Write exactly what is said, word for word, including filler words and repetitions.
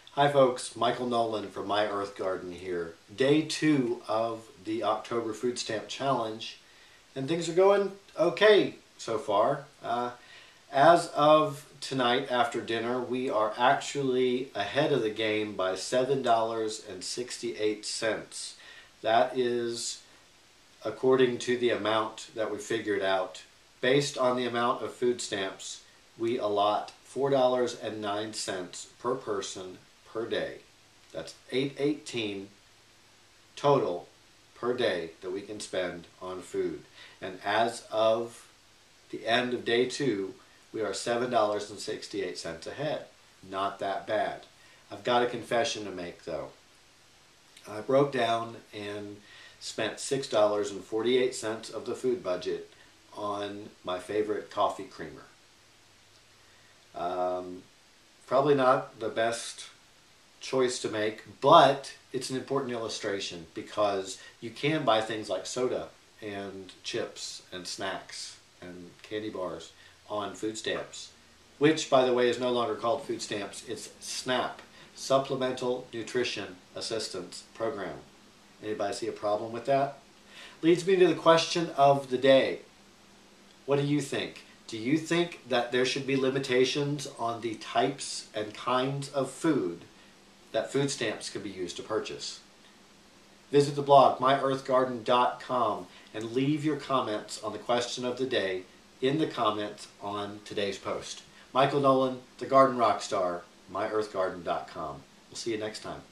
Hi folks, Michael Nolan from My Earth Garden here. Day two of the October Food Stamp Challenge, and things are going okay so far. Uh, as of tonight after dinner, we are actually ahead of the game by seven dollars and sixty-eight cents. That is according to the amount that we figured out. Based on the amount of food stamps, we allot four dollars and nine cents per person per day. That's eight eighteen total per day that we can spend on food. And as of the end of day two, we are seven dollars and sixty-eight cents ahead. Not that bad. I've got a confession to make though. I broke down and spent six dollars and forty-eight cents of the food budget on my favorite coffee creamer. Um, probably not the best choice to make, but it's an important illustration because you can buy things like soda and chips and snacks and candy bars on food stamps, which by the way is no longer called food stamps, it's SNAP, Supplemental Nutrition Assistance Program. Anybody see a problem with that? Leads me to the question of the day. What do you think? Do you think that there should be limitations on the types and kinds of food that food stamps can be used to purchase? Visit the blog my earth garden dot com and leave your comments on the question of the day in the comments on today's post. Michael Nolan, the Garden Rockstar, my earth garden dot com. We'll see you next time.